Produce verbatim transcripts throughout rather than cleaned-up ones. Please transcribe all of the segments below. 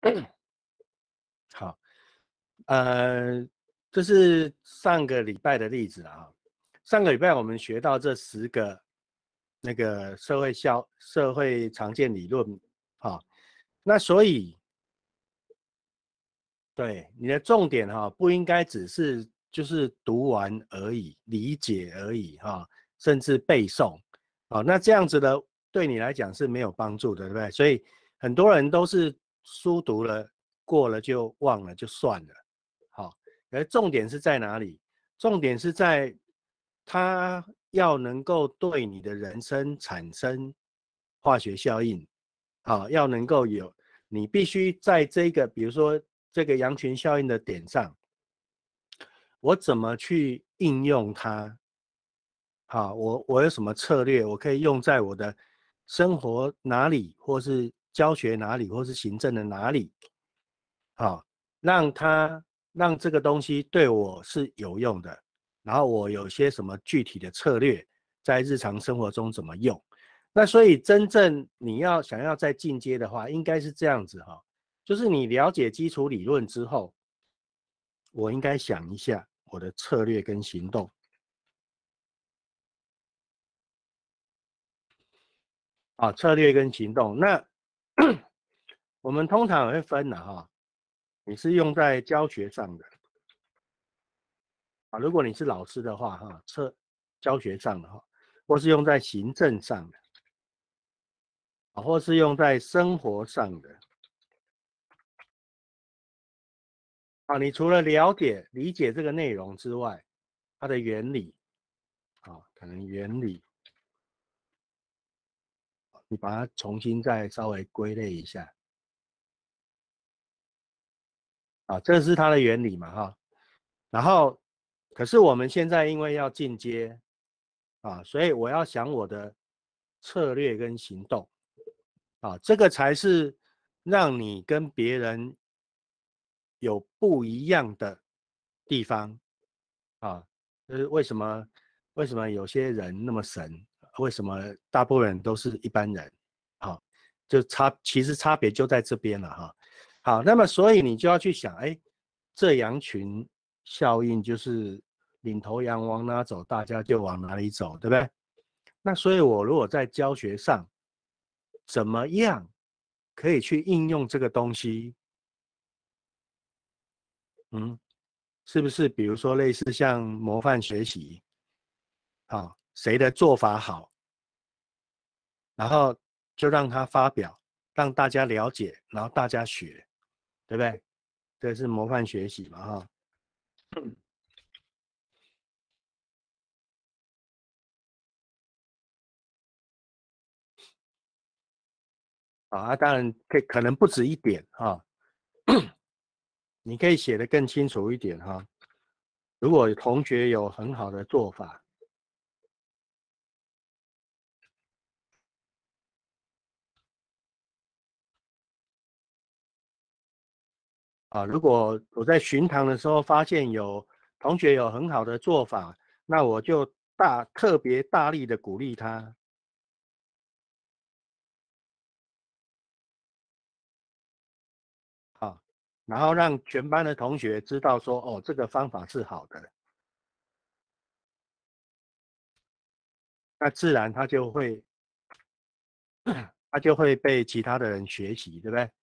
好，呃，这是上个礼拜的例子啊。上个礼拜我们学到这十个那个社会效社会常见理论，好，那所以对你的重点哈、不应该只是就是读完而已，理解而已哈、甚至背诵，好，那这样子的对你来讲是没有帮助的，对不对？所以很多人都是书读了过了就忘了就算了，好，而重点是在哪里？重点是在它要能够对你的人生产生化学效应，好，要能够有，你必须在这个，比如说这个羊群效应的点上，我怎么去应用它？好，我我有什么策略，我可以用在我的生活哪里，或是教学哪里，或是行政的哪里？好，让它让这个东西对我是有用的，然后我有些什么具体的策略，在日常生活中怎么用？那所以真正你要想要再进阶的话，应该是这样子哈，就是你了解基础理论之后，我应该想一下我的策略跟行动。啊，策略跟行动，那我们通常会分的哈，你是用在教学上的啊，如果你是老师的话哈，策教学上的哈，或是用在行政上的啊，或是用在生活上的啊，你除了了解理解这个内容之外，它的原理啊，可能原理你把它重新再稍微归类一下啊，这是它的原理嘛哈，然后可是我们现在因为要进阶啊，所以我要想我的策略跟行动啊，这个才是让你跟别人有不一样的地方啊。就是为什么为什么有些人那么神，为什么大部分人都是一般人？啊，就差其实差别就在这边了哈。好，那么所以你就要去想，哎，这羊群效应就是领头羊往哪走，大家就往哪里走，对不对？那所以我如果在教学上怎么样可以去应用这个东西？嗯，是不是比如说类似像模范学习，啊，谁的做法好，然后就让他发表，让大家了解，然后大家学，对不对？这是模范学习嘛，哈。啊，当然可可能不止一点哈，你可以写得更清楚一点哈。如果同学有很好的做法啊，如果我在巡堂的时候发现有同学有很好的做法，那我就大特别大力的鼓励他啊，然后让全班的同学知道说，哦，这个方法是好的，那自然他就会他就会被其他的人学习，对不对？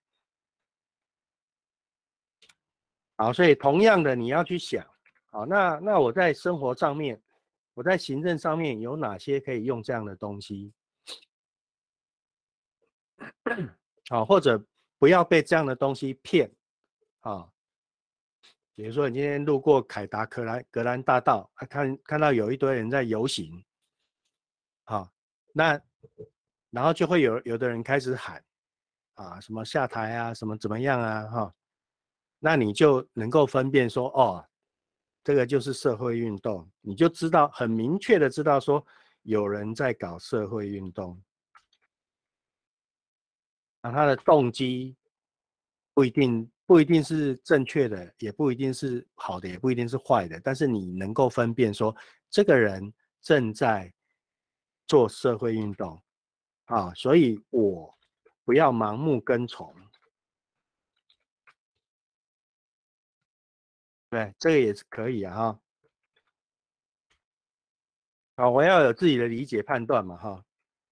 好，所以同样的你要去想，好，那那我在生活上面，我在行政上面有哪些可以用这样的东西？好，或者不要被这样的东西骗啊。比如说，你今天路过凯达格兰格兰大道，啊、看看到有一堆人在游行，好，那然后就会有有的人开始喊啊，什么下台啊，什么怎么样啊，哈，那你就能够分辨说，哦，这个就是社会运动，你就知道很明确的知道说有人在搞社会运动，那他的动机不一定不一定是正确的，也不一定是好的，也不一定是坏的，但是你能够分辨说这个人正在做社会运动啊，所以我不要盲目跟从对，这个也是可以啊哈。好，我要有自己的理解判断嘛哈。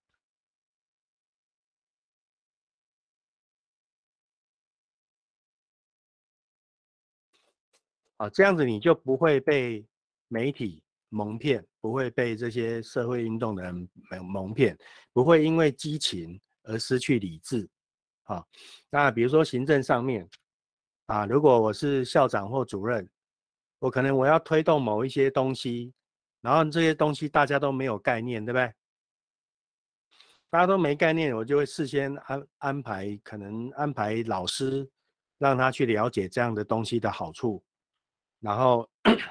啊，这样子你就不会被媒体蒙骗，不会被这些社会运动的人蒙蒙骗，不会因为激情而失去理智。好，那比如说行政上面啊，如果我是校长或主任，我可能我要推动某一些东西，然后这些东西大家都没有概念，对不对？大家都没概念，我就会事先安安排，可能安排老师让他去了解这样的东西的好处，然后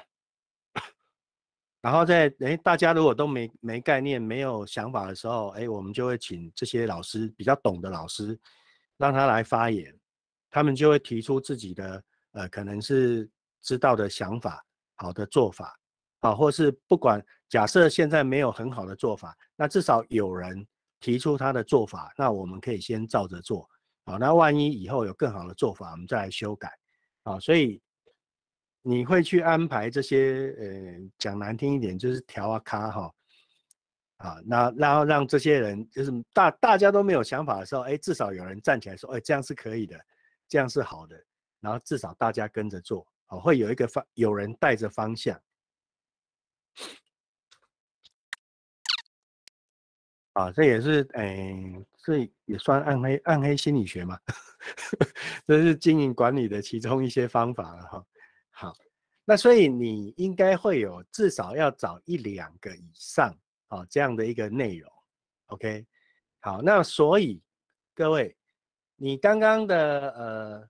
然后在哎大家如果都没没概念、没有想法的时候，哎，我们就会请这些老师比较懂的老师，让他来发言，他们就会提出自己的呃可能是知道的想法、好的做法，啊，或是不管假设现在没有很好的做法，那至少有人提出他的做法，那我们可以先照着做，好，那万一以后有更好的做法，我们再来修改，啊，所以你会去安排这些，呃，讲难听一点就是调啊咖哈，啊，那然后让这些人就是大大家都没有想法的时候，哎，至少有人站起来说，哎，这样是可以的，这样是好的，然后至少大家跟着做，好，会有一个方，有人带着方向。啊，这也是，哎，这也算暗黑暗黑心理学嘛，这是经营管理的其中一些方法了哈。好，那所以你应该会有至少要找一两个以上，啊，这样的一个内容 ，OK。好，那所以各位，你刚刚的呃，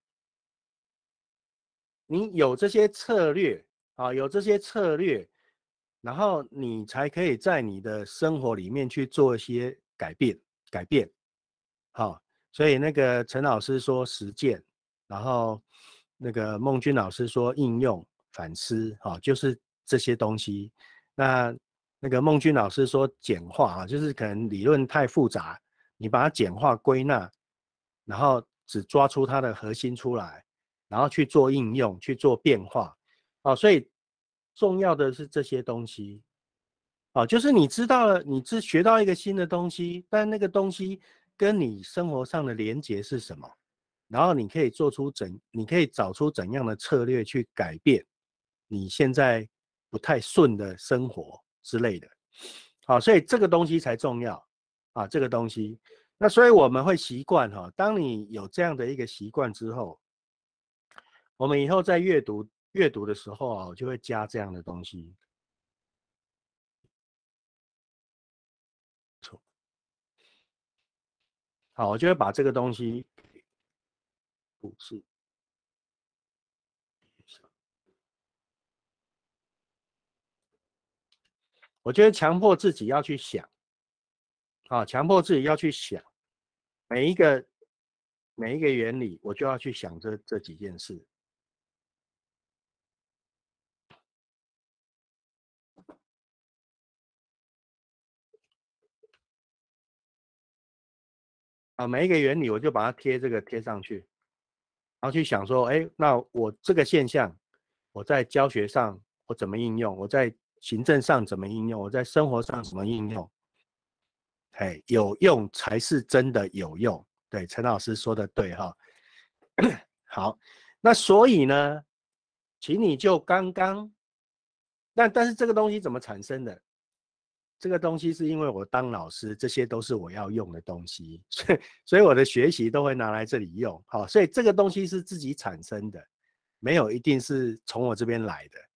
你有这些策略啊，有这些策略，然后你才可以在你的生活里面去做一些改变，改变。好，所以那个陈老师说实践，然后那个孟君老师说应用反思，哈，就是这些东西。那那个孟君老师说简化啊，就是可能理论太复杂，你把它简化归纳，然后只抓出它的核心出来，然后去做应用，去做变化。哦，所以重要的是这些东西。哦，就是你知道了，你只学到一个新的东西，但那个东西跟你生活上的连结是什么？然后你可以做出怎，你可以找出怎样的策略去改变你现在不太顺的生活之类的。好，所以这个东西才重要啊，这个东西。那所以我们会习惯哈，当你有这样的一个习惯之后，我们以后在阅读阅读的时候啊，我就会加这样的东西。好，我就会把这个东西不是。我觉得强迫自己要去想，啊，强迫自己要去想每一个每一个原理，我就要去想这这几件事。啊，每一个原理我就把它贴这个贴上去，然后去想说，哎，那我这个现象，我在教学上我怎么应用？我在行政上怎么应用？我在生活上怎么应用？哎，有用才是真的有用。对，陈老师说的对哈。好，那所以呢，请你就刚刚，但但是这个东西怎么产生的？这个东西是因为我当老师，这些都是我要用的东西，所以所以我的学习都会拿来这里用。好，所以这个东西是自己产生的，没有一定是从我这边来的。